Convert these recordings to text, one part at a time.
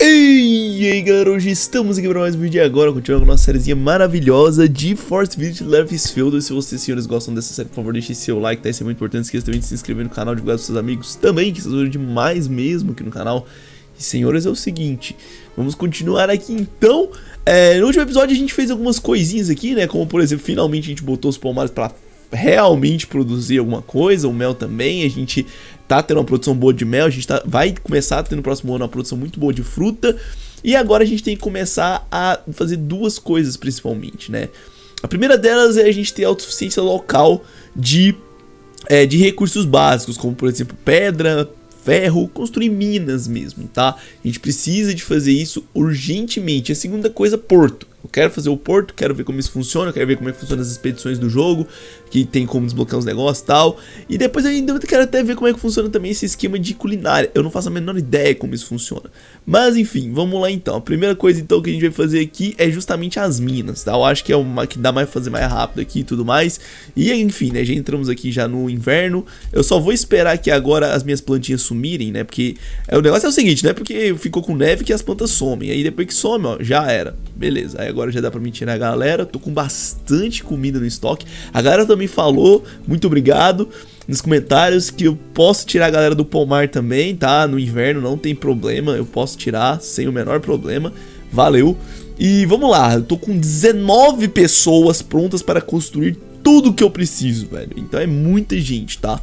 E aí galera, hoje estamos aqui para mais um vídeo e agora continuando com a nossa sériezinha maravilhosa de Force Village Level. Se vocês senhores gostam dessa série, por favor deixem seu like, tá? Isso é muito importante, esqueça também de se inscrever no canal, divulgar para seus amigos também, que vocês ajudam demais mesmo aqui no canal. E senhores, é o seguinte, vamos continuar aqui então. No último episódio a gente fez algumas coisinhas aqui, né, como por exemplo, finalmente a gente botou os pomares para realmente produzir alguma coisa, o mel também, a gente tá tendo uma produção boa de mel, a gente vai começar a ter no próximo ano uma produção muito boa de fruta, e agora a gente tem que começar a fazer duas coisas principalmente, né? A primeira delas é a gente ter autossuficiência local de recursos básicos, como por exemplo pedra, ferro, construir minas mesmo, tá? A gente precisa de fazer isso urgentemente. A segunda coisa, porto. Eu quero fazer o porto, quero ver como isso funciona, quero ver como é que funciona as expedições do jogo, que tem como desbloquear os negócios e tal. E depois eu ainda quero até ver como é que funciona também esse esquema de culinária. Eu não faço a menor ideia como isso funciona. Mas enfim, vamos lá então. A primeira coisa então que a gente vai fazer aqui é justamente as minas, tá? Eu acho que é uma que dá mais pra fazer mais rápido aqui e tudo mais. E enfim, né, já entramos aqui já no inverno. Eu só vou esperar que agora as minhas plantinhas sumirem, né? Porque o negócio é o seguinte, né? Porque ficou com neve que as plantas somem. Aí depois que some, ó, já era. Beleza, aí agora já dá pra me tirar a galera. Tô com bastante comida no estoque. A galera também falou, muito obrigado, nos comentários, que eu posso tirar a galera do pomar também, tá? No inverno não tem problema, eu posso tirar sem o menor problema. Valeu. E vamos lá, eu tô com 19 pessoas prontas para construir tudo que eu preciso, velho. Então é muita gente, tá?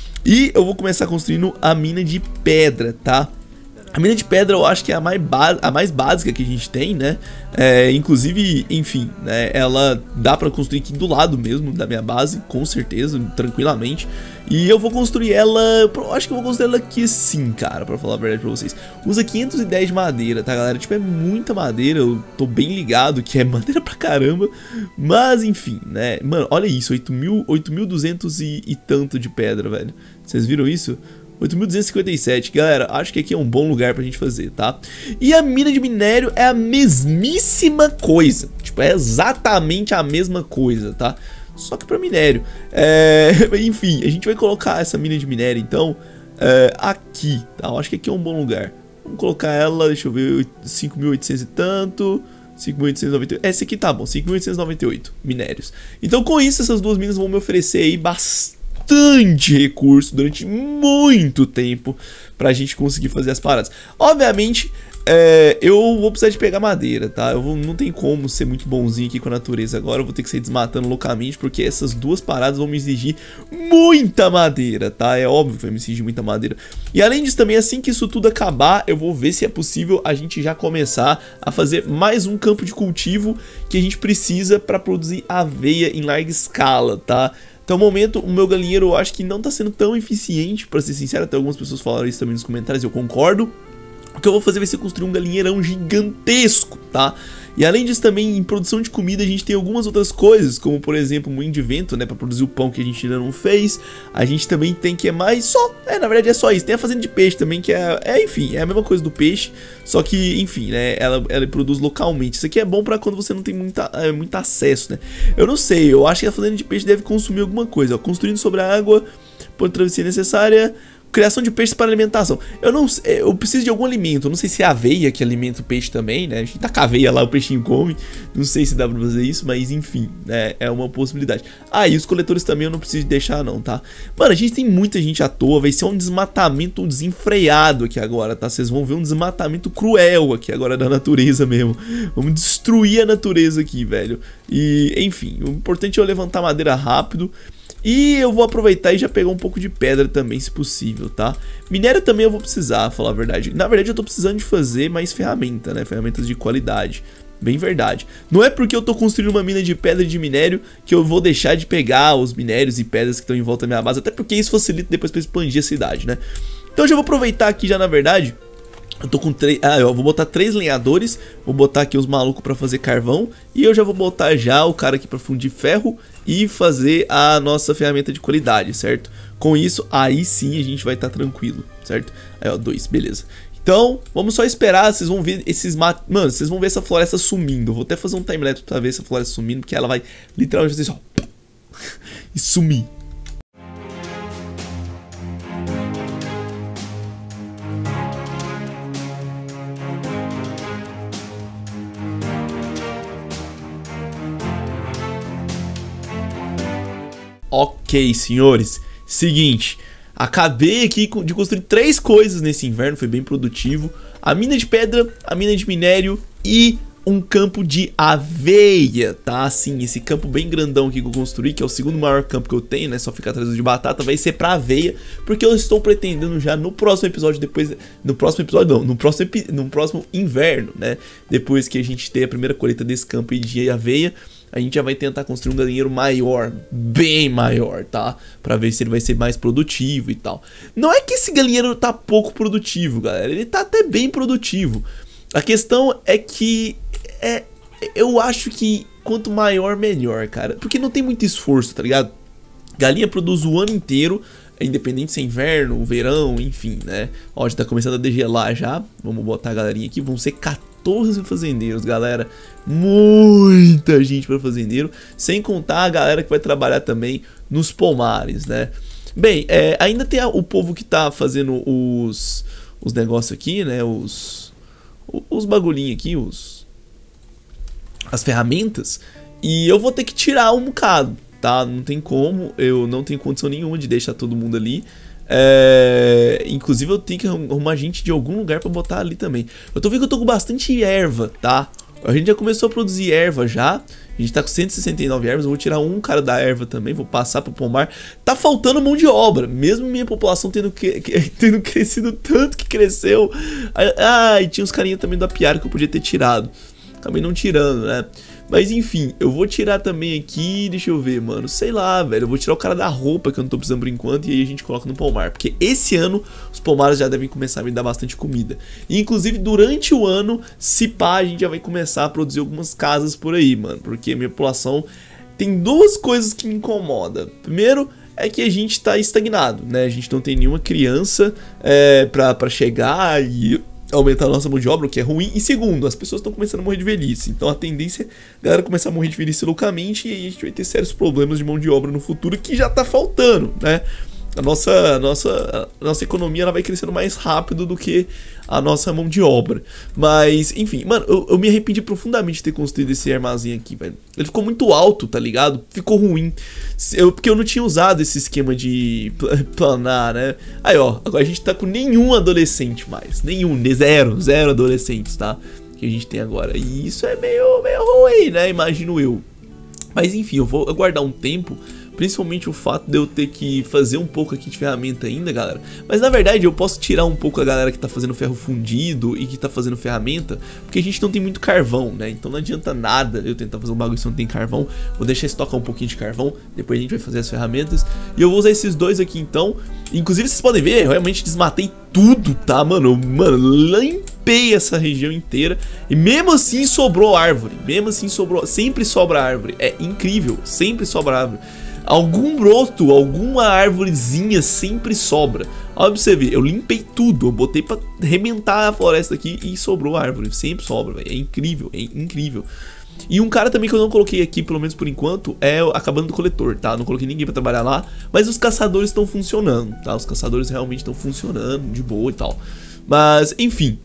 E eu vou começar construindo a mina de pedra, tá? A mina de pedra eu acho que é a mais básica que a gente tem, né? Inclusive, enfim, né? Ela dá pra construir aqui do lado mesmo da minha base, com certeza, tranquilamente. E eu vou construir ela, eu acho que eu vou construir ela aqui assim, cara, pra falar a verdade pra vocês. Usa 510 de madeira, tá, galera? Tipo, é muita madeira, eu tô bem ligado que é madeira pra caramba. Mas, enfim, né? Mano, olha isso, 8.200 e tanto de pedra, velho. Vocês viram isso? 8.257, galera, acho que aqui é um bom lugar pra gente fazer, tá? E a mina de minério é a mesmíssima coisa, tipo, é exatamente a mesma coisa, tá? Só que pra minério. Enfim, a gente vai colocar essa mina de minério, então, aqui, tá? Eu acho que aqui é um bom lugar. Vamos colocar ela, deixa eu ver, 5.800 e tanto... 5.898, essa aqui tá bom, 5.898 minérios. Então com isso, essas duas minas vão me oferecer aí bastante recurso durante muito tempo pra gente conseguir fazer as paradas. Obviamente, eu vou precisar de pegar madeira, tá? Não tem como ser muito bonzinho aqui com a natureza agora. Eu vou ter que sair desmatando loucamente, porque essas duas paradas vão me exigir muita madeira, tá? É óbvio que vai me exigir muita madeira. E além disso também, assim que isso tudo acabar, eu vou ver se é possível a gente já começar a fazer mais um campo de cultivo que a gente precisa pra produzir aveia em larga escala, tá? Até o momento, o meu galinheiro eu acho que não tá sendo tão eficiente, pra ser sincero, até algumas pessoas falaram isso também nos comentários, eu concordo. O que eu vou fazer vai ser construir um galinheirão gigantesco, tá? E além disso também, em produção de comida, a gente tem algumas outras coisas, como por exemplo, moinho de vento, né, pra produzir o pão que a gente ainda não fez. A gente também tem que na verdade é só isso, tem a fazenda de peixe também, que enfim, é a mesma coisa do peixe, só que, enfim, né, ela produz localmente. Isso aqui é bom pra quando você não tem muito acesso, né. Eu não sei, eu acho que a fazenda de peixe deve consumir alguma coisa, ó, construindo sobre a água, por travessia necessária... Criação de peixes para alimentação. Eu preciso de algum alimento. Eu não sei se é aveia que alimenta o peixe também, né? A gente tá com a aveia lá, o peixinho come. Não sei se dá pra fazer isso, mas enfim, né? É uma possibilidade. E os coletores também eu não preciso deixar não, tá? Mano, a gente tem muita gente à toa. Vai ser um desmatamento desenfreado aqui agora, tá? Vocês vão ver um desmatamento cruel aqui agora da natureza mesmo. Vamos destruir a natureza aqui, velho. E, enfim, o importante é eu levantar madeira rápido. E eu vou aproveitar e já pegar um pouco de pedra também, se possível, tá? Minério também eu vou precisar, falar a verdade. Na verdade eu tô precisando de fazer mais ferramenta, né? Ferramentas de qualidade. Bem verdade. Não é porque eu tô construindo uma mina de pedra e de minério que eu vou deixar de pegar os minérios e pedras que estão em volta da minha base. Até porque isso facilita depois pra expandir a cidade, né? Então eu já vou aproveitar aqui já, na verdade... Eu tô com 3... eu vou botar 3 lenhadores. Vou botar aqui os malucos pra fazer carvão. E eu já vou botar já o cara aqui pra fundir ferro e fazer a nossa ferramenta de qualidade, certo? Com isso, aí sim a gente vai estar tranquilo, certo? Aí, ó, 2, beleza. Então, vamos só esperar, vocês vão ver esses Mano, vocês vão ver essa floresta sumindo. Eu vou até fazer um timelapse pra ver essa floresta sumindo, porque ela vai literalmente fazer isso, ó, e sumir. Ok, senhores. Seguinte, acabei aqui de construir 3 coisas nesse inverno, foi bem produtivo. A mina de pedra, a mina de minério e um campo de aveia, tá? Assim, esse campo bem grandão aqui que eu construí, que é o segundo maior campo que eu tenho, né? Só ficar atrás de batata, vai ser pra aveia, porque eu estou pretendendo já no próximo episódio, no próximo inverno, né? Depois que a gente ter a primeira colheita desse campo de aveia, a gente já vai tentar construir um galinheiro maior, bem maior, tá? Pra ver se ele vai ser mais produtivo e tal. Não é que esse galinheiro tá pouco produtivo, galera, ele tá até bem produtivo. A questão é que eu acho que quanto maior, melhor, cara. Porque não tem muito esforço, tá ligado? Galinha produz o ano inteiro, independente se é inverno, verão, enfim, né? Ó, já tá começando a degelar já. Vamos botar a galerinha aqui, vão ser 14 fazendeiros, galera. Muita gente para fazendeiro, sem contar a galera que vai trabalhar também nos pomares, né? Bem, ainda tem o povo que tá fazendo os negócios aqui, né? Os bagulhinhos aqui, as ferramentas. E eu vou ter que tirar um bocado, tá? Não tem como, eu não tenho condição nenhuma de deixar todo mundo ali. Inclusive eu tenho que arrumar gente de algum lugar pra botar ali também. Eu tô vendo que eu tô com bastante erva, tá? A gente já começou a produzir erva já. A gente tá com 169 ervas. Eu vou tirar um cara da erva também, vou passar pro pomar. Tá faltando mão de obra, mesmo minha população tendo crescido tanto que cresceu. E tinha uns carinha também do apiário que eu podia ter tirado. Acabei não tirando, né? Mas enfim, eu vou tirar também aqui, deixa eu ver, mano, sei lá, velho. Eu vou tirar o cara da roupa que eu não tô precisando por enquanto e aí a gente coloca no pomar. Porque esse ano os pomares já devem começar a me dar bastante comida. E inclusive durante o ano, se pá, a gente já vai começar a produzir algumas casas por aí, mano. Porque a minha população tem 2 coisas que me incomodam. Primeiro é que a gente tá estagnado, né? A gente não tem nenhuma criança pra chegar e aumentar a nossa mão de obra, o que é ruim. E segundo, as pessoas estão começando a morrer de velhice. Então a tendência é a galera começar a morrer de velhice loucamente e aí a gente vai ter sérios problemas de mão de obra no futuro que já tá faltando, né? A nossa economia ela vai crescendo mais rápido do que a nossa mão de obra. Mas, enfim, mano, eu me arrependi profundamente de ter construído esse armazém aqui, velho. Ele ficou muito alto, tá ligado? Ficou ruim. Porque eu não tinha usado esse esquema de planar, né? Aí, ó, agora a gente tá com nenhum adolescente mais. Nenhum, zero adolescentes, tá? Que a gente tem agora. E isso é meio ruim, né? Imagino eu. Mas, enfim, eu vou aguardar um tempo. Principalmente o fato de eu ter que fazer um pouco aqui de ferramenta ainda, galera. Mas na verdade eu posso tirar um pouco a galera que tá fazendo ferro fundido e que tá fazendo ferramenta, porque a gente não tem muito carvão, né? Então não adianta nada eu tentar fazer um bagulho se não tem carvão. Vou deixar estocar um pouquinho de carvão, depois a gente vai fazer as ferramentas. E eu vou usar esses 2 aqui então. Inclusive vocês podem ver, eu realmente desmatei tudo, tá, mano? Limpei essa região inteira. E mesmo assim sobrou árvore. Mesmo assim sobrou, sempre sobra árvore. É incrível, sempre sobra árvore. Algum broto, alguma árvorezinha sempre sobra. Olha pra você ver, eu limpei tudo, eu botei pra arrebentar a floresta aqui e sobrou árvore. Sempre sobra, velho. É incrível, é incrível. E um cara também que eu não coloquei aqui, pelo menos por enquanto, é a cabana do coletor, tá? Não coloquei ninguém pra trabalhar lá, mas os caçadores estão funcionando, tá? Os caçadores realmente estão funcionando de boa e tal. Mas, enfim.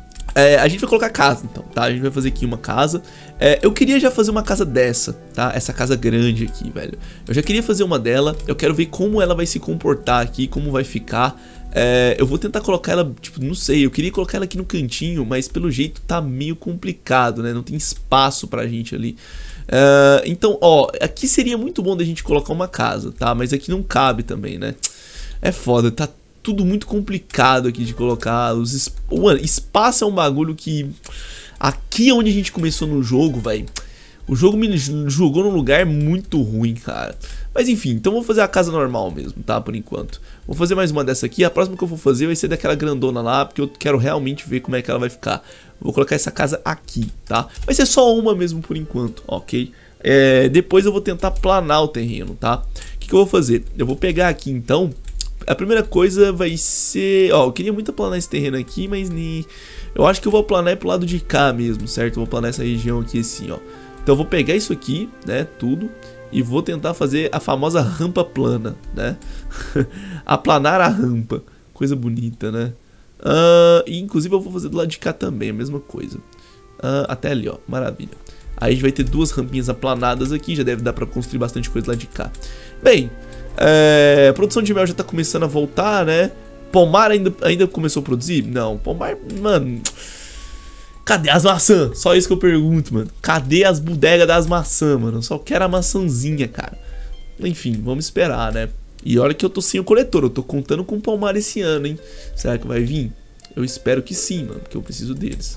A gente vai colocar casa então, tá? A gente vai fazer aqui uma casa. Eu queria já fazer uma casa dessa, tá? Essa casa grande aqui, velho. Eu já queria fazer uma dela. Eu quero ver como ela vai se comportar aqui, como vai ficar. Eu vou tentar colocar ela, tipo, não sei. Eu queria colocar ela aqui no cantinho, mas pelo jeito tá meio complicado, né? Não tem espaço pra gente ali. Então, ó, aqui seria muito bom da gente colocar uma casa, tá? Mas aqui não cabe também, né? É foda, tá tudo muito complicado aqui de colocar. Mano, espaço é um bagulho que... Aqui onde a gente começou no jogo, velho, o jogo me jogou num lugar muito ruim, cara. Mas enfim, então vou fazer a casa normal mesmo, tá? Por enquanto. Vou fazer mais uma dessa aqui. A próxima que eu vou fazer vai ser daquela grandona lá, porque eu quero realmente ver como é que ela vai ficar. Vou colocar essa casa aqui, tá? Vai ser só uma mesmo por enquanto, ok? Depois eu vou tentar planar o terreno, tá? O que eu vou fazer? Eu vou pegar aqui então... A primeira coisa vai ser... Ó, eu queria muito planar esse terreno aqui, mas eu acho que eu vou planar pro lado de cá mesmo, certo? Eu vou planar essa região aqui assim, ó. Então eu vou pegar isso aqui, né, tudo, e vou tentar fazer a famosa rampa plana, né? Aplanar a rampa. Coisa bonita, né? E inclusive eu vou fazer do lado de cá também, a mesma coisa. Até ali, ó, maravilha. Aí a gente vai ter 2 rampinhas aplanadas aqui, já deve dar pra construir bastante coisa lá de cá. Bem... A produção de mel já tá começando a voltar, né? Pomar ainda começou a produzir? Não, pomar, mano... Cadê as maçãs? Só isso que eu pergunto, mano. Cadê as bodegas das maçãs, mano? Eu só quero a maçãzinha, cara. Enfim, vamos esperar, né? E olha que eu tô sem o coletor, eu tô contando com o pomar esse ano, hein? Será que vai vir? Eu espero que sim, mano, porque eu preciso deles.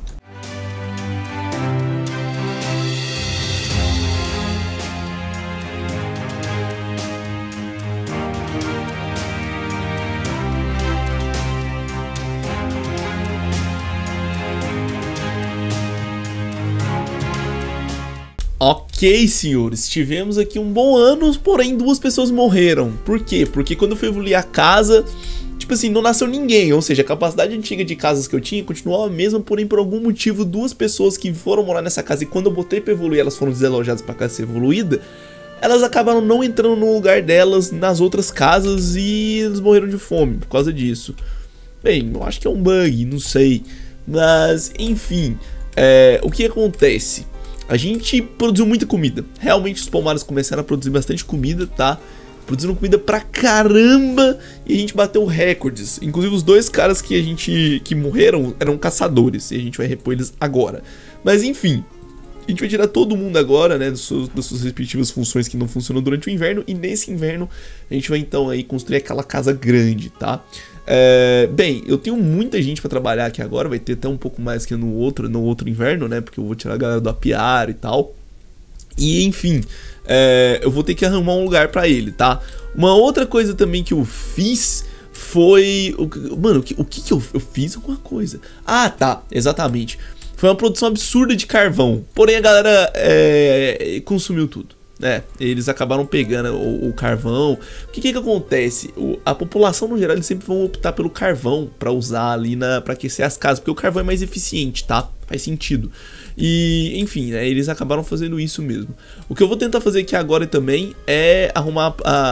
Ok, senhores, tivemos aqui um bom ano, porém 2 pessoas morreram. Por quê? Porque quando eu fui evoluir a casa, tipo assim, não nasceu ninguém. Ou seja, a capacidade antiga de casas que eu tinha continuava a mesma, porém por algum motivo 2 pessoas que foram morar nessa casa e quando eu botei pra evoluir elas foram desalojadas pra casa ser evoluída, elas acabaram não entrando no lugar delas nas outras casas e eles morreram de fome por causa disso. Bem, eu acho que é um bug, não sei. Mas, enfim, o que acontece? A gente produziu muita comida. Realmente os pomares começaram a produzir bastante comida, tá? Produziram comida pra caramba e a gente bateu recordes. Inclusive os 2 caras que morreram eram caçadores e a gente vai repor eles agora. Mas enfim, a gente vai tirar todo mundo agora, né, das suas respectivas funções que não funcionam durante o inverno. E nesse inverno a gente vai então aí construir aquela casa grande, tá? Bem, eu tenho muita gente pra trabalhar aqui agora, vai ter até um pouco mais que no outro inverno, né, porque eu vou tirar a galera do apiário e tal. E enfim, eu vou ter que arrumar um lugar pra ele, tá? Uma outra coisa também que eu fiz foi... Mano, o que eu fiz alguma coisa? Ah, tá, exatamente. Foi uma produção absurda de carvão, porém a galera consumiu tudo. Eles acabaram pegando o carvão. O que acontece? A população no geral eles sempre vão optar pelo carvão pra usar ali pra aquecer as casas, porque o carvão é mais eficiente, tá? Faz sentido. E enfim, né, eles acabaram fazendo isso mesmo. O que eu vou tentar fazer aqui agora também é arrumar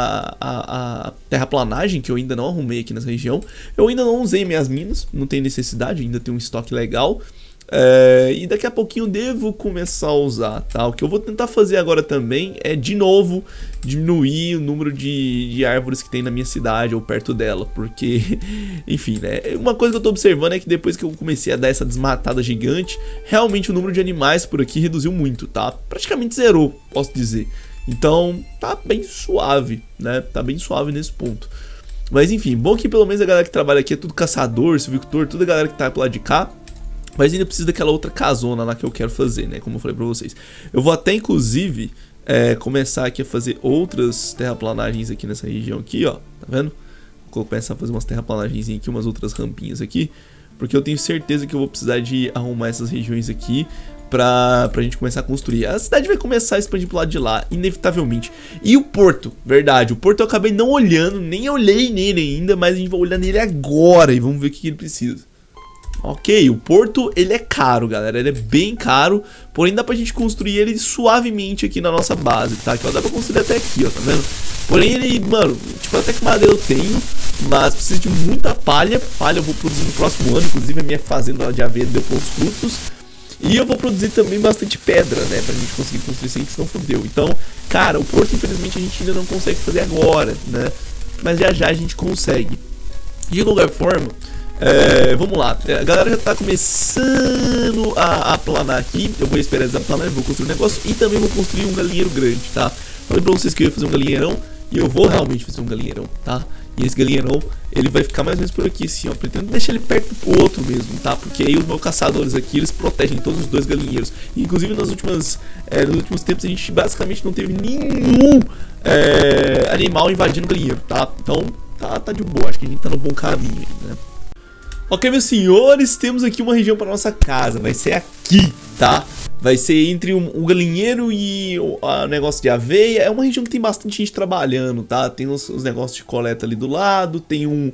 a terraplanagem, que eu ainda não arrumei aqui nessa região. Eu ainda não usei minhas minas, não tem necessidade, ainda tem um estoque legal. E daqui a pouquinho devo começar a usar, tá? O que eu vou tentar fazer agora também é de novo diminuir o número de árvores que tem na minha cidade ou perto dela, porque, enfim, né? Uma coisa que eu tô observando é que depois que eu comecei a dar essa desmatada gigante, realmente o número de animais por aqui reduziu muito, tá? Praticamente zerou, posso dizer. Então tá bem suave, né? Tá bem suave nesse ponto. Mas enfim, bom que pelo menos a galera que trabalha aqui é tudo caçador, silvicultor, toda a galera que tá pro lado de cá. Mas ainda precisa daquela outra casona lá que eu quero fazer, né? Como eu falei pra vocês. Eu vou até, inclusive, começar aqui a fazer outras terraplanagens aqui nessa região aqui, ó. Tá vendo? Vou começar a fazer umas terraplanagens aqui, umas outras rampinhas aqui. Porque eu tenho certeza que eu vou precisar de arrumar essas regiões aqui pra gente começar a construir. A cidade vai começar a expandir pro lado de lá, inevitavelmente. E o porto, verdade, o porto eu acabei não olhando, nem olhei nele ainda, mas a gente vai olhar nele agora e vamos ver o que ele precisa. Ok, o porto ele é caro, galera, ele é bem caro, porém dá pra gente construir ele suavemente aqui na nossa base, tá? Que ó, dá pra construir até aqui, ó, tá vendo? Porém ele, mano, tipo, até que madeira eu tenho, mas precisa de muita palha. Palha eu vou produzir no próximo ano, inclusive a minha fazenda de aveia deu bons frutos. E eu vou produzir também bastante pedra, né, pra gente conseguir construir isso aí, que senão fodeu. Então, cara, o porto infelizmente a gente ainda não consegue fazer agora, né, mas já já a gente consegue. De qualquer forma... vamos lá, a galera já tá começando a planar aqui. Eu vou esperar eles aplanar, vou construir um negócio e também vou construir um galinheiro grande, tá? Falei pra vocês que eu ia fazer um galinheirão e eu vou realmente fazer um galinheirão, tá? E esse galinheirão, ele vai ficar mais ou menos por aqui assim, ó. Pretendo deixar ele perto do outro mesmo, tá? Porque aí os meus caçadores aqui, eles protegem todos os 2 galinheiros. E, inclusive nos últimos tempos a gente basicamente não teve nenhum animal invadindo o galinheiro, tá? Então tá de boa, acho que a gente tá no bom caminho, né? Ok, meus senhores, temos aqui uma região para nossa casa, vai ser aqui, tá? Vai ser entre um galinheiro e o negócio de aveia. É uma região que tem bastante gente trabalhando, tá? Tem os negócios de coleta ali do lado, tem um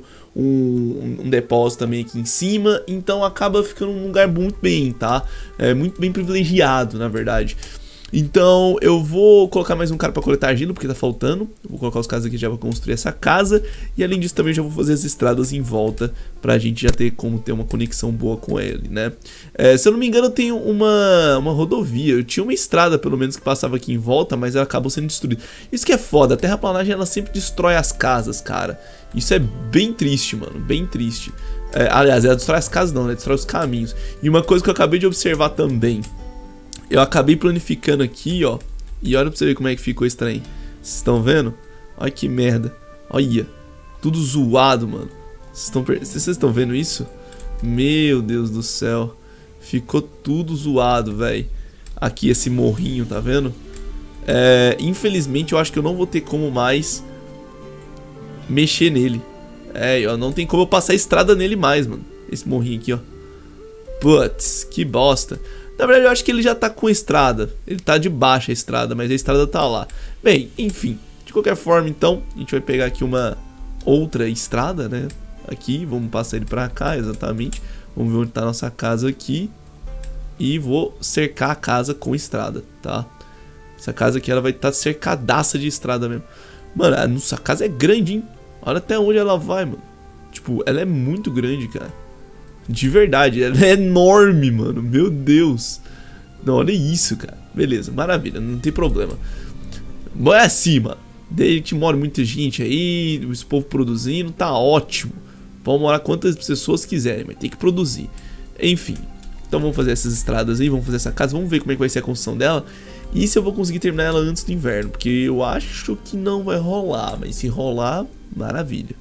depósito também aqui em cima. Então acaba ficando um lugar muito bem, tá? Muito bem privilegiado, na verdade. Então eu vou colocar mais um cara pra coletar argila, porque tá faltando. Vou colocar os caras aqui já pra construir essa casa. E além disso também já vou fazer as estradas em volta, pra gente já ter como ter uma conexão boa com ele, né? Se eu não me engano, eu tenho uma rodovia. Eu tinha uma estrada, pelo menos, que passava aqui em volta, mas ela acabou sendo destruída. Isso que é foda, a terraplanagem ela sempre destrói as casas, cara. Isso é bem triste, mano, bem triste. Aliás, ela destrói as casas não, né? Destrói os caminhos. E uma coisa que eu acabei de observar também, eu acabei planificando aqui, ó. E olha pra você ver como é que ficou esse trem. Vocês estão vendo? Olha que merda. Olha, tudo zoado, mano. Vocês estão vendo isso? Meu Deus do céu. Ficou tudo zoado, velho. Aqui esse morrinho, tá vendo? Infelizmente eu acho que eu não vou ter como mais mexer nele. Ó, não tem como eu passar estrada nele mais, mano. Esse morrinho aqui, ó. Putz, que bosta. Na verdade eu acho que ele já tá com estrada. Ele tá de baixa a estrada, mas a estrada tá lá. Bem, enfim. De qualquer forma, então, a gente vai pegar aqui uma outra estrada, né? Aqui, vamos passar ele pra cá, exatamente. Vamos ver onde tá a nossa casa aqui. E vou cercar a casa com estrada, tá? Essa casa aqui, ela vai estar cercadaça de estrada mesmo. Mano, a nossa casa é grande, hein? Olha até onde ela vai, mano. Tipo, ela é muito grande, cara. De verdade, ela é enorme, mano. Meu Deus. Não, olha isso, cara. Beleza, maravilha, não tem problema. É assim, mano. Daí que mora muita gente aí, esse povo produzindo, tá ótimo. Pode morar quantas pessoas quiserem, mas tem que produzir. Enfim, então vamos fazer essas estradas aí, vamos fazer essa casa, vamos ver como é que vai ser a construção dela. E se eu vou conseguir terminar ela antes do inverno, porque eu acho que não vai rolar, mas se rolar, maravilha.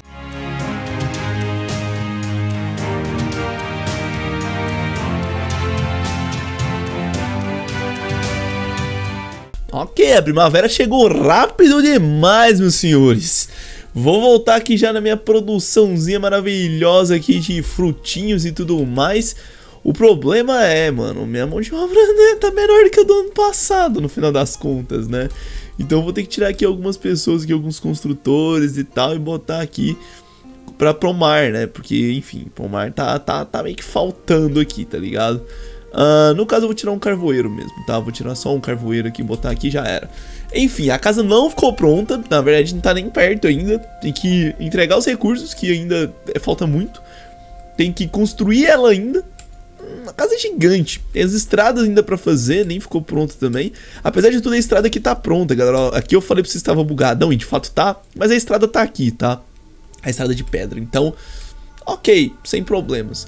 Ok, a primavera chegou rápido demais, meus senhores. Vou voltar aqui já na minha produçãozinha maravilhosa aqui de frutinhos e tudo mais. O problema é, mano, minha mão de obra, né, tá menor do que a do ano passado, no final das contas, né? Então eu vou ter que tirar aqui algumas pessoas, aqui, alguns construtores e tal, e botar aqui pra pomar, né? Porque, enfim, pomar tá meio que faltando aqui, tá ligado? No caso eu vou tirar um carvoeiro mesmo, tá? Vou tirar só um carvoeiro aqui, botar aqui e já era. Enfim, a casa não ficou pronta, na verdade não tá nem perto ainda. Tem que entregar os recursos, que ainda falta muito. Tem que construir ela ainda. A casa é gigante, tem as estradas ainda pra fazer, nem ficou pronta também. Apesar de tudo, a estrada aqui tá pronta, galera. Aqui eu falei pra vocês que estava bugadão, e de fato tá. Mas a estrada tá aqui, tá? A estrada de pedra, então... Ok, sem problemas.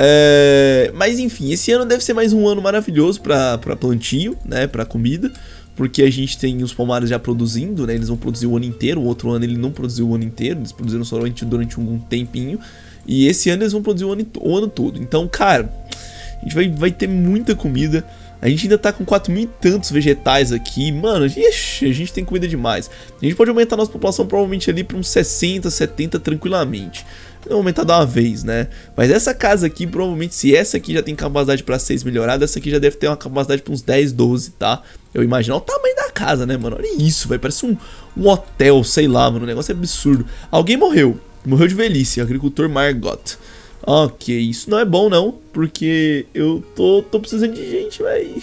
Mas enfim, esse ano deve ser mais um ano maravilhoso pra plantio, né? Pra comida. Porque a gente tem os pomares já produzindo, né? Eles vão produzir o ano inteiro. O outro ano ele não produziu o ano inteiro, eles produziram somente durante um tempinho. E esse ano eles vão produzir o ano todo. Então, cara, a gente vai ter muita comida. A gente ainda tá com 4.000 e tantos vegetais aqui. Mano, ixi, a gente tem comida demais. A gente pode aumentar a nossa população provavelmente ali pra uns 60, 70 tranquilamente. Não aumentar de uma vez, né? Mas essa casa aqui, provavelmente, se essa aqui já tem capacidade pra 6 melhorada, essa aqui já deve ter uma capacidade pra uns 10, 12, tá? Eu imagino o tamanho da casa, né, mano? Olha isso, velho. Parece um hotel, sei lá, mano. O negócio é absurdo. Alguém morreu. Morreu de velhice, agricultor Margot. Ok, isso não é bom não, porque eu tô precisando de gente, velho.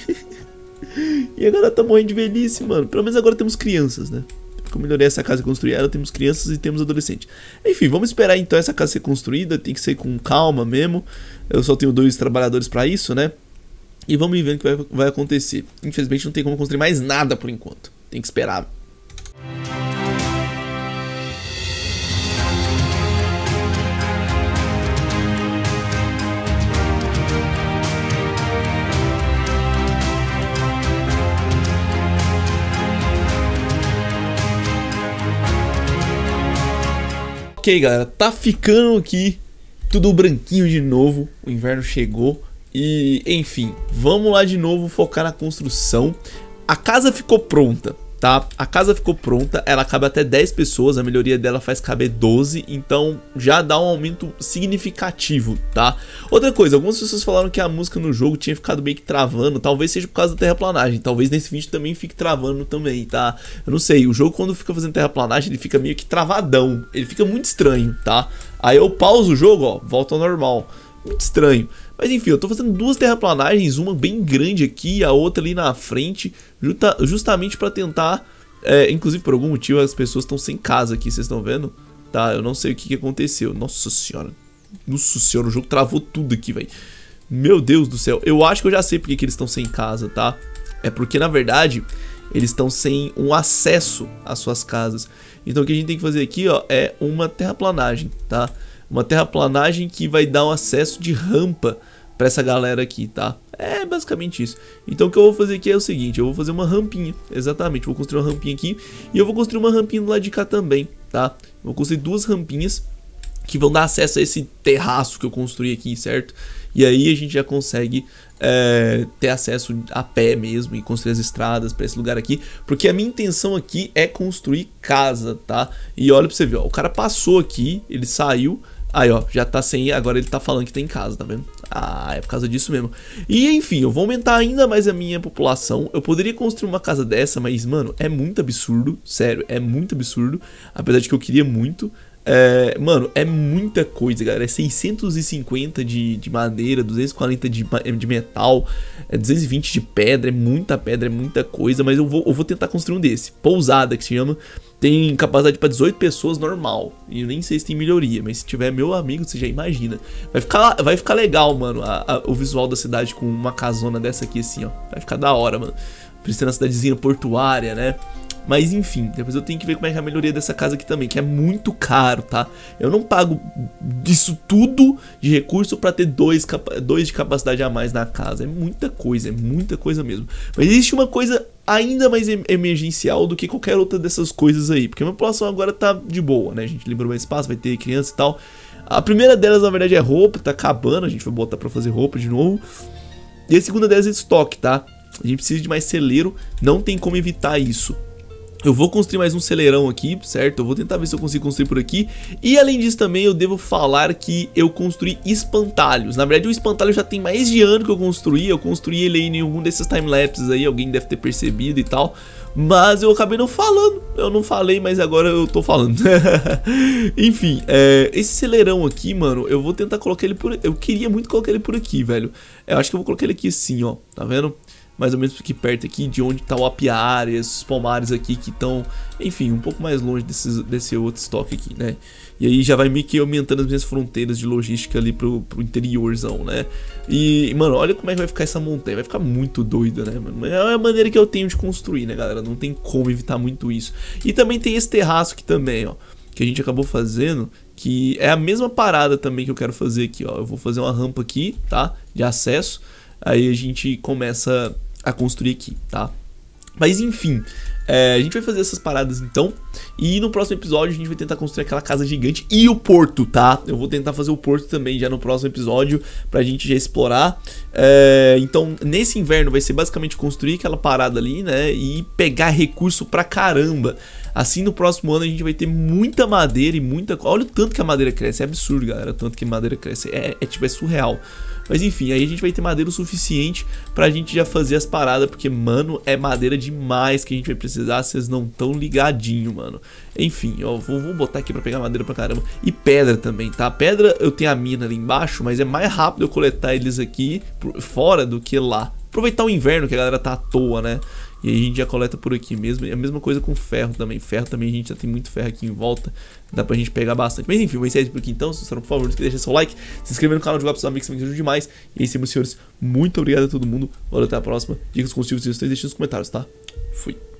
E agora tá morrendo de velhice, mano. Pelo menos agora temos crianças, né? Porque eu melhorei essa casa construir ela, temos crianças e temos adolescentes. Enfim, vamos esperar então essa casa ser construída, tem que ser com calma mesmo. Eu só tenho 2 trabalhadores pra isso, né? E vamos ver o que vai acontecer. Infelizmente não tem como construir mais nada por enquanto. Tem que esperar. Ok, galera, tá ficando aqui tudo branquinho de novo, o inverno chegou e, enfim, vamos lá de novo focar na construção. A casa ficou pronta, tá? A casa ficou pronta, ela cabe até 10 pessoas, a melhoria dela faz caber 12, então já dá um aumento significativo, tá? Outra coisa, algumas pessoas falaram que a música no jogo tinha ficado meio que travando, talvez seja por causa da terraplanagem, talvez nesse vídeo também fique travando também, tá? Eu não sei, o jogo quando fica fazendo terraplanagem ele fica meio que travadão, ele fica muito estranho, tá? Aí eu pauso o jogo, ó, volta ao normal. Muito estranho, Mas enfim, eu tô fazendo duas terraplanagens, uma bem grande aqui e a outra ali na frente, justamente pra tentar, inclusive por algum motivo as pessoas estão sem casa aqui, vocês estão vendo? Tá, eu não sei o que aconteceu, nossa senhora, o jogo travou tudo aqui, velho. Meu Deus do céu, eu acho que eu já sei porque que eles estão sem casa, tá? É porque na verdade eles estão sem um acesso às suas casas. Então o que a gente tem que fazer aqui, ó, é uma terraplanagem, tá? Uma terraplanagem que vai dar um acesso de rampa pra essa galera aqui, tá? É basicamente isso. Então o que eu vou fazer aqui é o seguinte, eu vou fazer uma rampinha, exatamente, vou construir uma rampinha aqui e eu vou construir uma rampinha do lado de cá também, tá? Vou construir duas rampinhas que vão dar acesso a esse terraço que eu construí aqui, certo? E aí a gente já consegue ter acesso a pé mesmo e construir as estradas pra esse lugar aqui, porque a minha intenção aqui é construir casa, tá? E olha pra você ver, ó, o cara passou aqui, ele saiu, aí ó, já tá sem, agora ele tá falando que tem casa, tá vendo? Ah, é por causa disso mesmo. E enfim, eu vou aumentar ainda mais a minha população. Eu poderia construir uma casa dessa, mas mano, é muito absurdo, sério, é muito absurdo, apesar de que eu queria muito. Mano, é muita coisa, galera. É 650 de madeira, 240 de metal, 220 de pedra. É muita pedra, é muita coisa. Mas eu vou tentar construir um desse. Pousada, que se chama. Tem capacidade para 18 pessoas normal. E eu nem sei se tem melhoria, mas se tiver meu amigo, você já imagina. Vai ficar legal, mano, o visual da cidade com uma casona dessa aqui assim, ó. Vai ficar da hora, mano. Precisa uma cidadezinha portuária, né? Mas enfim, depois eu tenho que ver como é que é a melhoria dessa casa aqui também, que é muito caro, tá? Eu não pago disso tudo de recurso pra ter dois de capacidade a mais na casa. É muita coisa mesmo. Mas existe uma coisa ainda mais emergencial do que qualquer outra dessas coisas aí, porque a minha população agora tá de boa, né? A gente liberou mais espaço, vai ter criança e tal. A primeira delas, na verdade, é roupa, tá acabando, a gente vai botar pra fazer roupa de novo. E a segunda delas é estoque, tá? A gente precisa de mais celeiro, não tem como evitar isso. Eu vou construir mais um celeirão aqui, certo? Eu vou tentar ver se eu consigo construir por aqui. E além disso também eu devo falar que eu construí espantalhos. Na verdade o espantalho já tem mais de ano que eu construí. Eu construí ele aí em algum desses timelapses aí, alguém deve ter percebido e tal. Mas eu acabei não falando. Eu não falei, mas agora eu tô falando. Enfim, esse celeirão aqui, mano, eu vou tentar colocar ele por... Eu queria muito colocar ele por aqui, velho. Eu acho que eu vou colocar ele aqui assim, ó. Tá vendo? Mais ou menos aqui perto aqui, de onde tá o apiário, esses pomares aqui que estão, enfim, um pouco mais longe desse outro estoque aqui, né? E aí já vai meio que aumentando as minhas fronteiras de logística ali pro interiorzão, né? E, mano, olha como é que vai ficar essa montanha, vai ficar muito doida, né, mano? É a maneira que eu tenho de construir, né, galera? Não tem como evitar muito isso. E também tem esse terraço aqui também, ó, que a gente acabou fazendo, que é a mesma parada também que eu quero fazer aqui, ó. Eu vou fazer uma rampa aqui, tá? De acesso. Aí a gente começa a construir aqui, tá? Mas enfim, a gente vai fazer essas paradas então. E no próximo episódio a gente vai tentar construir aquela casa gigante e o porto, tá? Eu vou tentar fazer o porto também já no próximo episódio, pra gente já explorar. Então nesse inverno vai ser basicamente construir aquela parada ali, né? E pegar recurso pra caramba. Assim no próximo ano a gente vai ter muita madeira e muita... Olha o tanto que a madeira cresce, é absurdo, galera. O tanto que a madeira cresce, tipo, é surreal. Mas enfim, aí a gente vai ter madeira o suficiente pra gente já fazer as paradas, porque, mano, é madeira demais que a gente vai precisar, vocês não tão ligadinho, mano. Enfim, ó, vou botar aqui pra pegar madeira pra caramba. E pedra também, tá? Pedra eu tenho a mina ali embaixo, mas é mais rápido eu coletar eles aqui fora do que lá. Aproveitar o inverno que a galera tá à toa, né? E aí a gente já coleta por aqui mesmo. E a mesma coisa com ferro também. Ferro também a gente já tem muito ferro aqui em volta. Dá pra gente pegar bastante. Mas enfim, vou encerrar por aqui então. Se você não, por favor, não esqueça de deixar seu like, se inscrever no canal, divulgar pros seus amigos, que me ajuda demais. E aí sim, meus senhores, muito obrigado a todo mundo. Valeu, até a próxima. Dicas construtivas e sugestões, deixem nos comentários, tá? Fui.